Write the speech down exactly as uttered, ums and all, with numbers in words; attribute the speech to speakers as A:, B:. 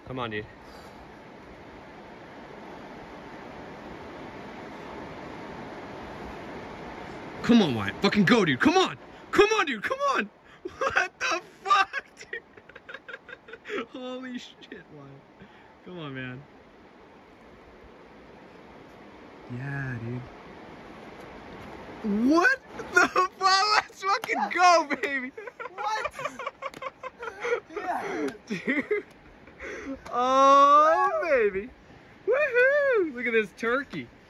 A: Come on, dude. Come on, Wyatt. Fucking go, dude. Come on. Come on, dude. Come on. What the fuck, dude? Holy shit, Wyatt. Come on, man. Yeah, dude. What the fuck? Let's fucking go, baby.
B: What? Yeah.
A: Dude. Oh, baby. Woohoo. Look at this turkey.